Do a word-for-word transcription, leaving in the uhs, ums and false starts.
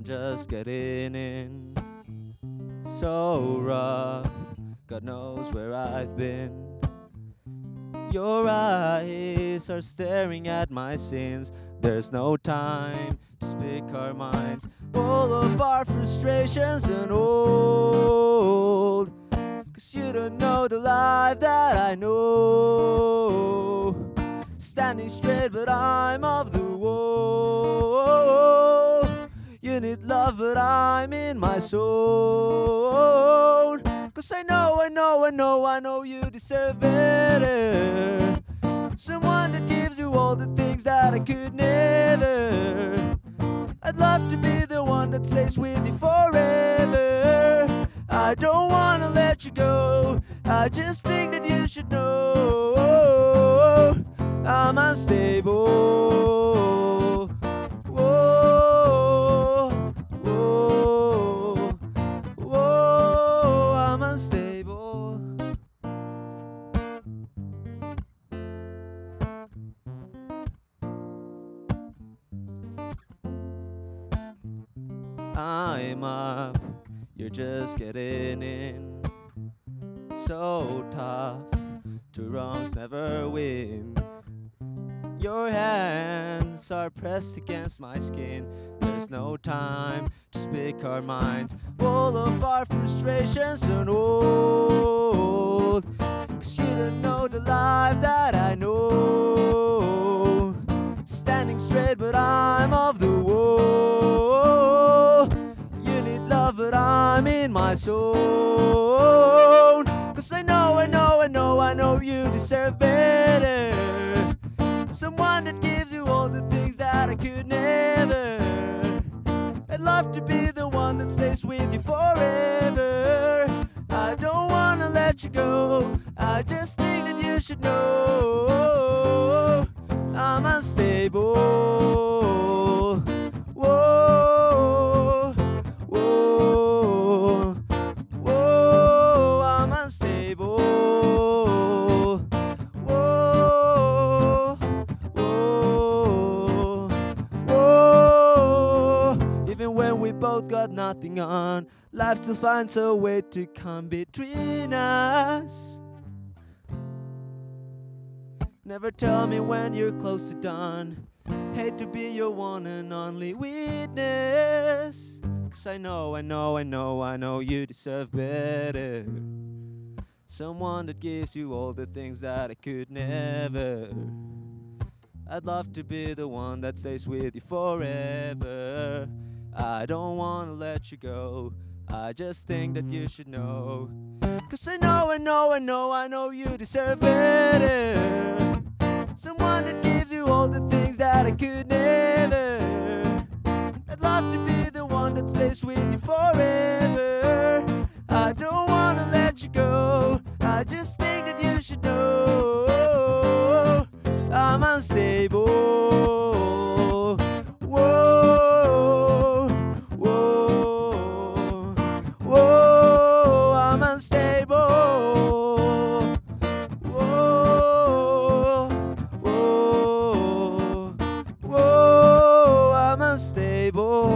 I'm just getting in. So rough, God knows where I've been. Your eyes are staring at my sins. There's no time to speak our minds. All of our frustrations and old. Cause you don't know the life that I know. Standing straight but I'm of the wall. You need love but I'm in my soul. Cause I know, I know, I know, I know you deserve better. Someone that gives you all the things that I could never. I'd love to be the one that stays with you forever. I don't wanna let you go. I just think that you should know I'm unstable. Whoa, whoa, whoa, I'm unstable. I'm up, you're just getting in. So tough, two wrongs never win. Your hands are pressed against my skin. There's no time to speak our minds. All of our frustrations and old. Cause you don't know the life that I know. Standing straight but I'm of the wall. You need love but I'm in my zone. Cause I know, I know, I know, I know you deserve better. Someone that gives you all the things that I could never. I'd love to be the one that stays with you forever. I don't wanna let you go. I just think that you should know I'm unstable. Whoa, whoa, whoa, I'm unstable. Whoa, whoa, whoa. Even when we both got nothing on, life still finds a way to come between us. Never tell me when you're close to done. Hate to be your one and only witness. Cause I know, I know, I know, I know you deserve better. Someone that gives you all the things that I could never. I'd love to be the one that stays with you forever. I don't wanna let you go. I just think that you should know. Cause I know, I know, I know, I know you deserve better. Someone that gives you all the things that I could never. I'd love to be the one that stays with you forever. I don't wanna let you go. I just think that you should know I'm unstable. Whoa, whoa, whoa, I'm unstable. Whoa, whoa, whoa, I'm unstable.